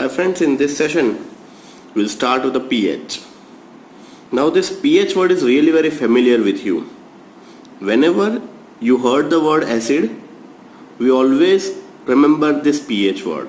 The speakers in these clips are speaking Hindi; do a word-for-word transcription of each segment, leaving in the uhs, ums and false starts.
Hi friends, in this session we'll start with the pH. Now this pH word is really very familiar with you. Whenever you heard the word acid, we always remember this pH word.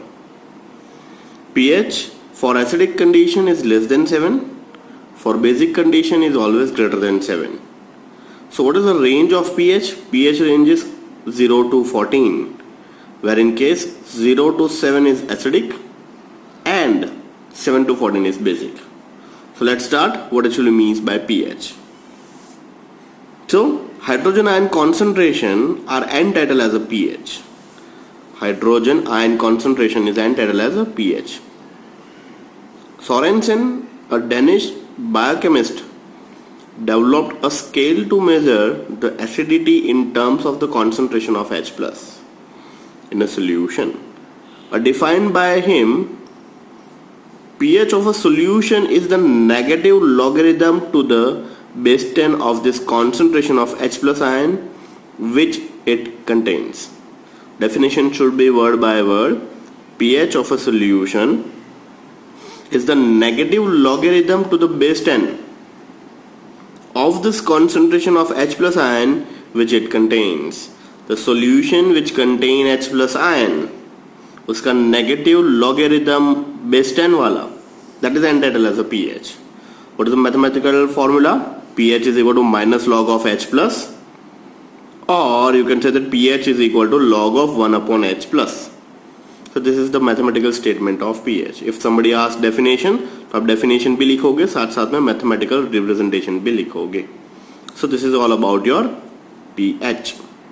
pH for acidic condition is less than seven, for basic condition is always greater than seven. So what is the range of pH? pH range is zero to fourteen, where in case zero to seven is acidic and seven to fourteen is basic. So let's start what actually means by pH. So hydrogen ion concentration are n-tidal as a pH. Hydrogen ion concentration is n-tidal as a pH. Sorensen, a Danish biochemist, developed a scale to measure the acidity in terms of the concentration of H plus in a solution. Uh, defined by him, pH of a solution is the negative logarithm to the base ten of this concentration of H plus ion which it contains. Definition should be word by word. pH of a solution is the negative logarithm to the base ten of this concentration of H plus ion which it contains. The solution which contain H plus ion, उसका negative logarithm base ten वाला, that is n-tidal as a pH. What is the mathematical formula? pH is equal to minus log of H plus, or you can say that pH is equal to log of one upon H plus. So this is the mathematical statement of pH. If somebody asks definition, तो आप definition भी लिखोगे, साथ साथ में mathematical representation भी लिखोगे. So this is all about your pH.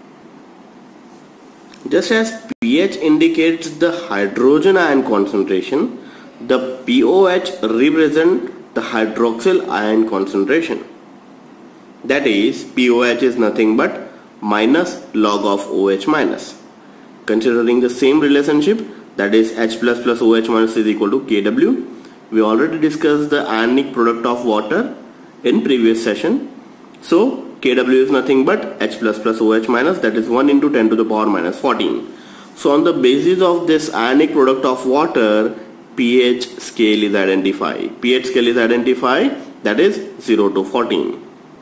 Just as pH indicates the hydrogen ion concentration, the pOH represents the hydroxyl ion concentration. That is, pOH is nothing but minus log of OH minus. Considering the same relationship, that is H plus plus OH minus is equal to K W. We already discussed the ionic product of water in previous session. So K W is nothing but H plus plus OH minus, that is one into ten to the power minus fourteen. So on the basis of this ionic product of water, pH scale is identified. pH scale is identified, that is zero to fourteen.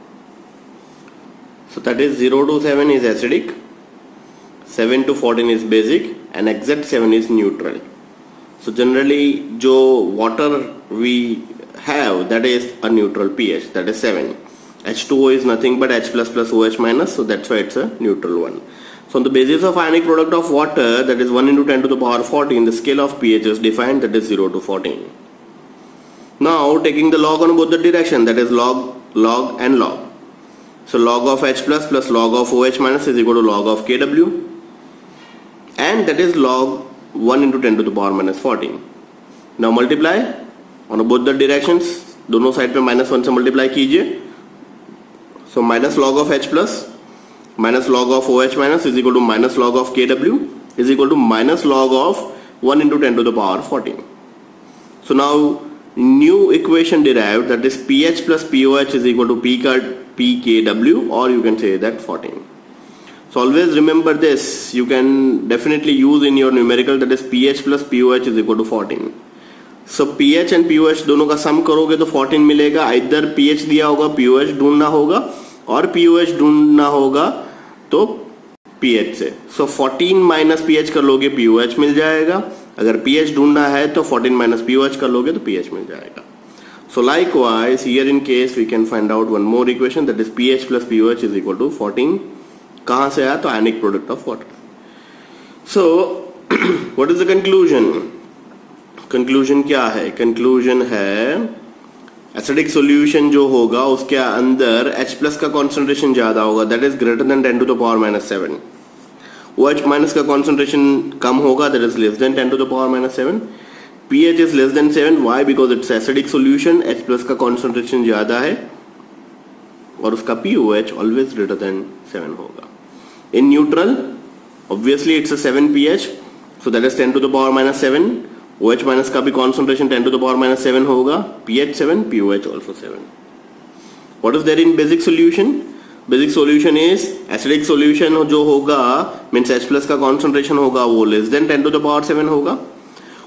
So that is zero to seven is acidic, seven to fourteen is basic, and exact seven is neutral. So generally jo water we have, that is a neutral pH, that is seven. H two O is nothing but H plus plus OH minus, so that's why it's a neutral one. So on the basis of ionic product of water, that is one into ten to the power fourteen, the scale of pH is defined, that is zero to fourteen. Now taking the log on both the direction, that is log, log and log. So log of H plus plus log of OH minus is equal to log of K W, and that is log one into ten to the power minus fourteen. Now multiply on both the directions, दोनों साइड पे minus one से multiply कीजिए. So minus log of H plus minus log of OH minus is equal to minus log of K W is equal to minus log of one into ten to the power fourteen. So now new equation derived, that is pH plus pOH is equal to P K W, or you can say that fourteen. So always remember this, you can definitely use in your numerical, that is pH plus pOH is equal to fourteen. So pH and pOH दोनों का सम करोगे तो fourteen मिलेगा. इधर pH दिया होगा, pOH ढूंढना होगा, और pOH ढूंढना होगा तो pH से. So fourteen minus pH कर लोगे pOH मिल जाएगा. अगर pH ढूंढना है तो fourteen minus pOH कर लोगे तो pH मिल जाएगा. So likewise here in case we can find out one more equation, that is pH plus pOH is equal to fourteen. कहाँ से आया? तो ionic product of water. So what is the conclusion? Conclusion क्या है? Conclusion है acidic solution जो होगा उसके अंदर H plus का concentration ज़्यादा होगा, that is greater than ten to the power minus seven. OH minus का concentration कम होगा, that is less than ten to the power minus seven. pH is less than seven. Why? Because it's acidic solution. H plus का concentration ज़्यादा है और उसका pOH always greater than seven होगा. In neutral, obviously it's a seven pH, so that is ten to the power minus seven. OH minus का भी concentration ten to the power minus seven होगा. pH seven, pOH also seven. What is there in basic solution? Basic solution is acidic solution जो होगा means H plus का concentration होगा वो less than ten to the power seven होगा.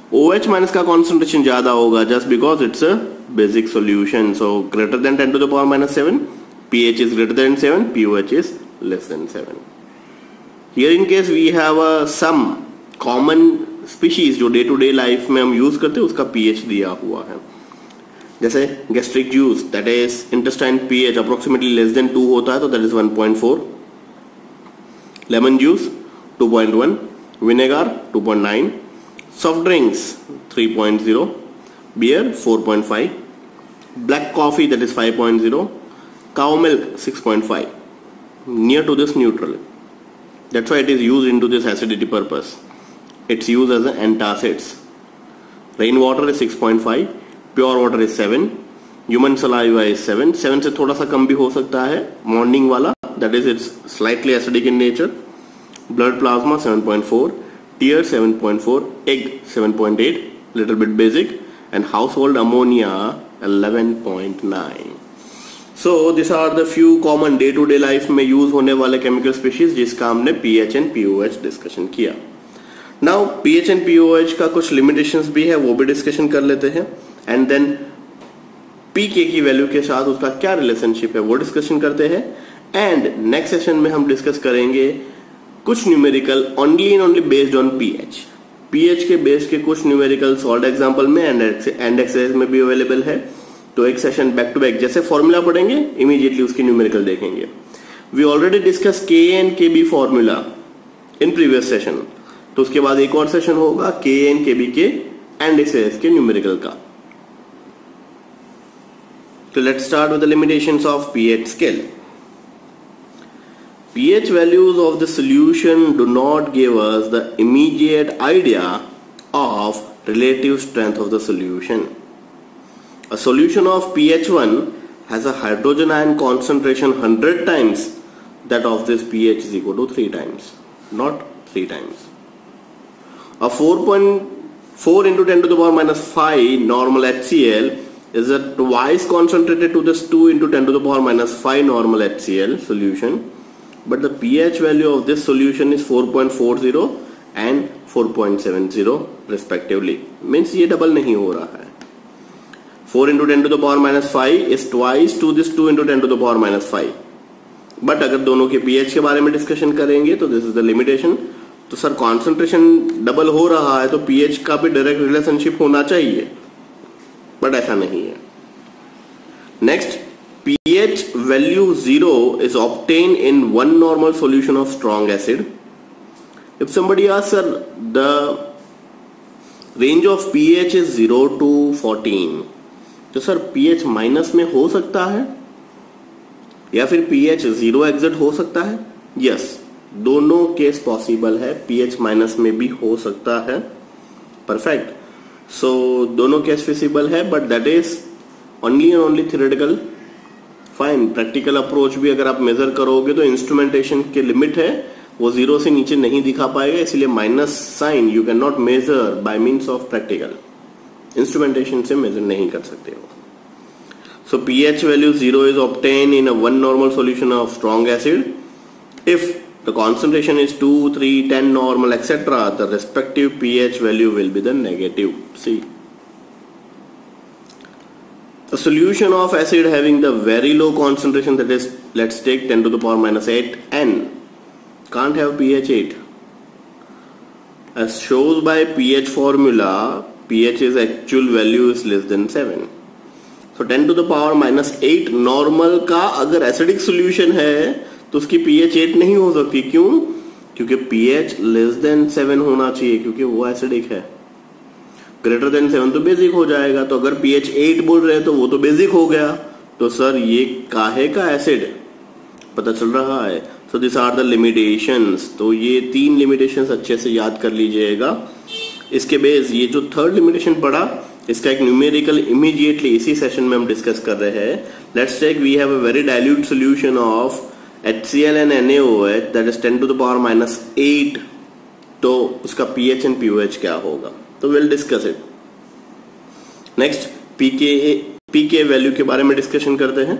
OH माइनस का कॉन्सेंट्रेशन ज्यादा होगा just because it's a basic solution. So greater than ten to the power minus seven, pH is greater than seven, pOH is less than seven. Here in case we have a some common species जो डे टू डे लाइफ में हम यूज करते हैं, उसका pH दिया हुआ है. जैसे gastric juice, that is intestine pH approximately less than two होता है, तो that is one point four. Lemon juice two point one, vinegar two point nine, soft drinks three point zero, beer four point five, black coffee that is five point zero, cow milk six point five, near to this neutral. That's why it is used into this acidity purpose. It's used as an antacids. Rainwater is six point five, pure water is seven, human saliva is seven. seven से थोड़ा सा कम भी हो सकता है. Morning वाला, that is it's slightly acidic in nature. Blood plasma seven point four, tears seven point four, egg seven point eight, little bit basic, and household ammonia eleven point nine. So these are the few common day to day life में यूज होने वाले केमिकल स्पीशीज जिसका हमने pH एंड pOH डिस्कशन किया. नाउ pH एंड pOH का कुछ लिमिटेशंस भी है, वो भी डिस्कशन कर लेते हैं. एंड देन pK की वैल्यू के साथ उसका क्या रिलेशनशिप है वो डिस्कशन करते हैं. एंड नेक्स्ट सेशन में हम डिस्कस करेंगे कुछ numerical only and only based on pH. pH के बेस के कुछ न्यूमेरिकल सॉल्व एग्जाम्पल में एंड एक्सरसाइज में भी अवेलेबल है. तो एक सेशन बैक टू बैक जैसे फॉर्मूला पढ़ेंगे इमीडिएटली उसकी न्यूमेरिकल देखेंगे. We already discuss K and K B formula in previous session, तो उसके बाद एक और सेशन होगा के एंड के बी के एंड एक्सरसाइज के न्यूमेरिकल का. तो let's start with the limitations of pH scale. pH values of the solution do not give us the immediate idea of relative strength of the solution. A solution of pH one has a hydrogen ion concentration one hundred times that of this pH is equal to three times, not three times. A four point four into ten to the power minus five normal HCl is a twice concentrated to this two into ten to the power minus five normal HCl solution, but the pH value of this solution is four point four zero and four point seven zero respectively. Means ये डबल नहीं हो रहा है. four into ten to the power minus five is twice to this two into ten to the power minus five. But अगर दोनों के pH के बारे में डिस्कशन करेंगे तो दिस इज द लिमिटेशन. तो सर कॉन्सेंट्रेशन डबल हो रहा है तो pH का भी डायरेक्ट रिलेशनशिप होना चाहिए, बट ऐसा नहीं है. Next, pH value zero is obtained in one normal solution of strong acid. If somebody asks, sir, the range of pH is zero to fourteen, तो सर pH माइनस में हो सकता है या फिर pH जीरो एग्जिट हो सकता है? यस, दोनों केस पॉसिबल है. pH माइनस में भी हो सकता है. परफेक्ट. सो दोनों केस फिजिबल है, but that is only and only theoretical. Fine. Practical approach भी अगर आप मेजर करोगे तो इंस्ट्रूमेंटेशन के लिमिट है, वो जीरो से नीचे नहीं दिखा पाएगा, इसलिए minus sign you can not measure by means of practical. Instrumentation से मेजर नहीं कर सकते हो. So pH value zero is obtain in a one normal solution of strong acid. If the concentration is two, three, ten normal etcetera, the respective pH value will be the negative. See, a solution of acid having the very low concentration, that is, let's take ten to the power minus eight N, can't have pH eight. As shows by pH formula, pH's actual value is less than seven. So ten to the power minus eight normal का अगर acidic solution है तो उसकी pH eight नहीं हो सकती. क्यों? क्योंकि pH less than seven होना चाहिए, क्योंकि वो acidic है. ग्रेटर देन सेवन तो बेसिक हो जाएगा. तो अगर pH eight बोल रहे हैं तो वो तो बेसिक हो गया. तो सर ये काहे का एसिड पता चल रहा है. So this are the limitations. तो ये तीन लिमिटेशंस अच्छे से याद कर लीजिएगा. इसके बेस ये जो थर्ड लिमिटेशन पढ़ा, इसका एक न्यूमेरिकल इमीडिएटली इसी सेशन में हम डिस्कस कर रहे हैं. Let's take we have a very dilute solution of HCl and NaOH that is ten to the power minus eight. तो उसका pH and pOH क्या होगा, तो will discuss it. Next, pK pK value के बारे में डिस्कशन करते हैं.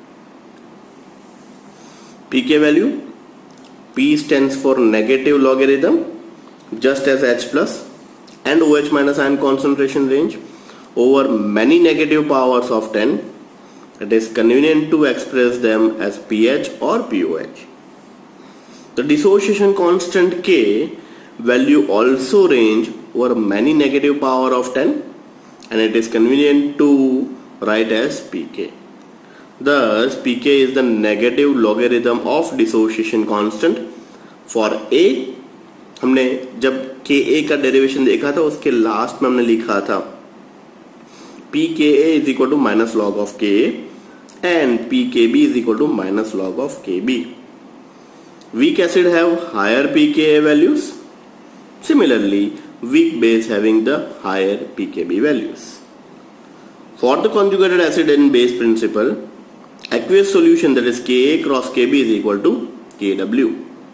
pK value, P stands for negative logarithm just as H plus, and OH minus ion concentration range over many negative powers of ten, it is convenient to express them as pH or pOH. The dissociation constant K value also range over many negative power of ten, and it is convenient to write as pK. Thus pK is the negative logarithm of dissociation constant. For A, हमने जब Ka का डेरिवेशन देखा था उसके लास्ट में हमने लिखा था pKa is equal to minus log of Ka and pKb is equal to minus log of Kb. Weak acid have higher pKa values. Similarly, weak base having the higher pKb values. For the conjugated acid and base principle, aqueous solution, that is Ka cross Kb, is equal to Kw.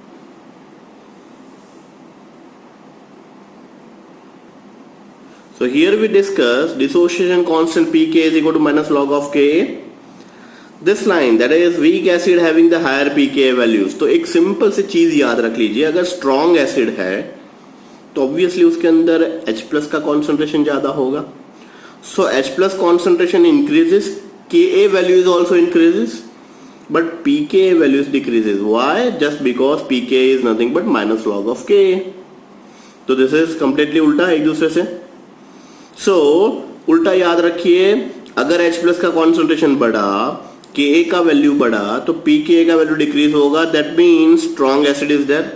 So here we discuss dissociation constant pK is equal to minus log of Ka. This line, that is weak acid having the higher pKa values. तो एक सिंपल सी चीज याद रख लीजिए, अगर स्ट्रॉन्ग एसिड है तो ऑब्वियसली उसके अंदर H प्लस का कॉन्सेंट्रेशन ज्यादा होगा. So H plus concentration increases, Ka value is also increases, but pKa values decreases. Why? Just because pKa is nothing but minus log of Ka. तो दिस इज कंप्लीटली उल्टा एक दूसरे से. सो so, उल्टा याद रखिए, अगर H प्लस का कॉन्सेंट्रेशन बढ़ा, Ka का वैल्यू बढ़ा, तो pKa का वैल्यू डिक्रीज होगा. That means strong acid is there.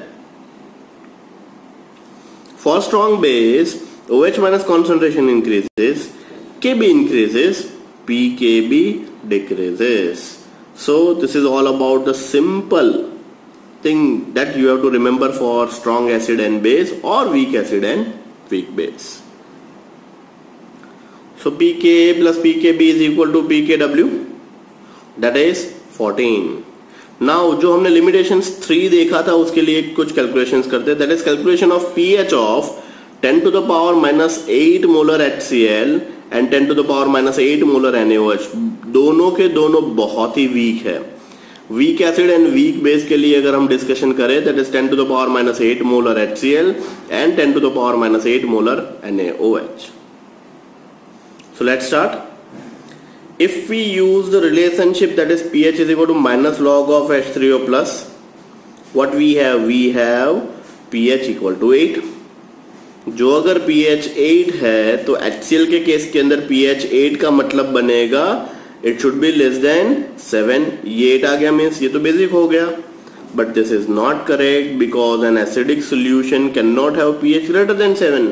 For strong base OH minus concentration increases, Kb increases, pKb decreases. So this is all about the simple thing that you have to remember for strong acid and base or weak acid and weak base. So pKa plus pKb is equal to pKw, that is fourteen. Now जो हमने limitations three देखा था उसके लिए कुछ calculations करते हैं. That is calculation of pH of ten to the power minus eight molar HCl and ten to the power minus eight molar NaOH. दोनों के दोनों बहुत ही weak है. Weak acid and weak base के लिए अगर हम discussion करें, that is ten to the power minus eight molar HCl and ten to the power minus eight molar NaOH. So let's start. If we use the relationship that is pH is equal to minus log of H three O plus, what we have? We have pH equal to eight. जो अगर pH eight है तो HCl के केस के अंदर pH eight का मतलब बनेगा it should be less than seven. ये eight आ गया means ये तो basic हो गया. But this is not correct because an acidic solution cannot have pH greater than seven.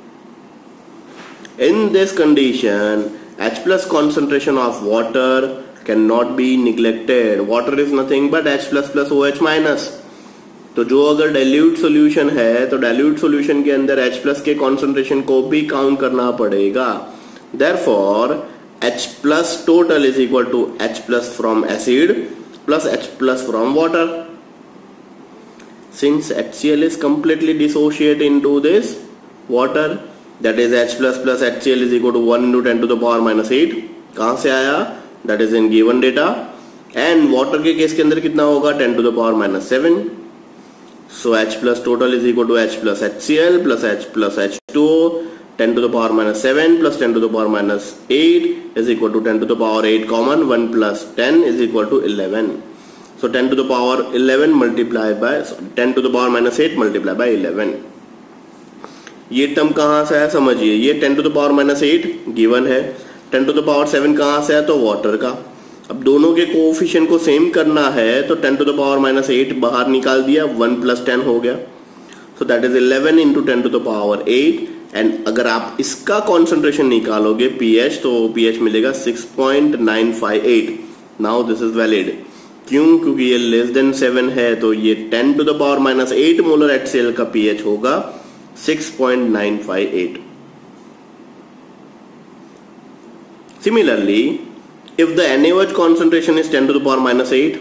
In this condition, H plus concentration of water cannot be neglected. Water is nothing but H plus plus OH minus. तो जो अगर dilute solution है तो dilute solution के अंदर H plus के concentration को भी count करना पड़ेगा. Therefore, H plus total is equal to H plus from acid plus H plus from water. Since HCl is completely dissociated into this water, that is H plus plus HCl is equal to one into ten to the power minus eight. कहाँ से आया? That is in given data. And water के केस के अंदर कितना होगा? ten to the power minus seven. So H plus total is equal to H plus HCl plus H plus H two O. ten to the power minus seven plus ten to the power minus eight is equal to ten to the power eight common. one plus ten is equal to eleven. So ten to the power eleven multiplied by so ten to the power minus eight multiplied by eleven. ये टर्म कहाँ से है समझिए. ये ten to the power minus eight given है. ten to the power seven कहाँ से है? तो वाटर का. अब दोनों के कोएफिशिएंट को सेम करना है तो ten to the power minus eight बाहर निकाल दिया, one plus ten हो गया. So that is eleven into ten to the power eight. And अगर आप इसका कॉन्सेंट्रेशन निकालोगे pH तो pH मिलेगा six point nine five eight. Now this is valid. क्यों? क्योंकि ये लेस देन सेवन है तो ये ten to the power minus eight molar HCl का pH होगा six point nine five eight. Similarly, if the NaOH concentration is ten to the power minus eight,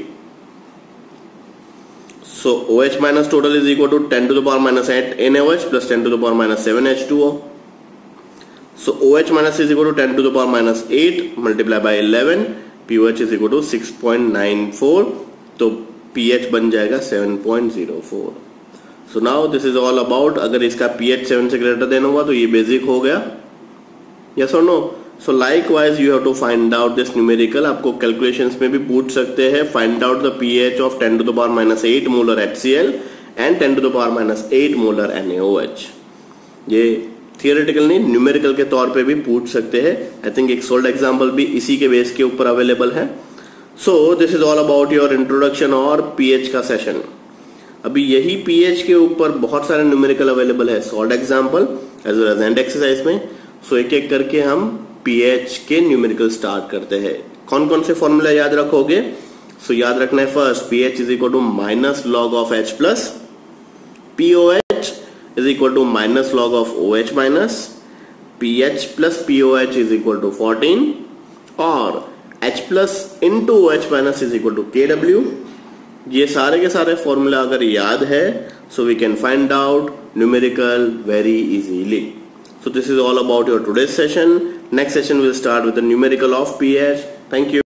so OH minus total is equal to ten to the power minus eight NaOH plus ten to the power minus seven H two O. So OH minus is equal to ten to the power minus eight multiplied by eleven. pOH is equal to six point nine four. तो pH बन जाएगा seven point zero four. So now this is all about, अगर इसका पीएच सेवन से ग्रेटर देन होगा तो ये बेसिक हो गया, यस और no. So likewise you have to find out this numerical, आपको कैलकुलेशंस में भी पूछ सकते हैं, find out the pH of ten to the power minus eight molar HCl and ten to the power minus eight molar NaOH। ये थियोरेटिकल नहीं, न्यूमेरिकल के तौर पे भी पूछ सकते हैं। आई थिंक एक सोल्ड एग्जांपल भी इसी के बेस के ऊपर अवेलेबल है। So this is all about your introduction और पीएच का सेशन। अभी यही पीएच के ऊपर बहुत सारे न्यूमेरिकल अवेलेबल है, solved example as well as and exercise में। सो एक एक करके हम पीएच के न्यूमेरिकल स्टार्ट करते हैं। कौन कौन से फॉर्मूला याद रखोगे? सो so, याद रखना है first, pH is equal to minus log of H plus, pOH is equal to minus log of OH minus, pH plus pOH is equal to fourteen, और H plus into OH minus is equal to K W. ये सारे के सारे फॉर्मूला अगर याद है, so we can find out numerical very easily. So this is all about your today's session. Next session will start with the numerical of pH. Thank you.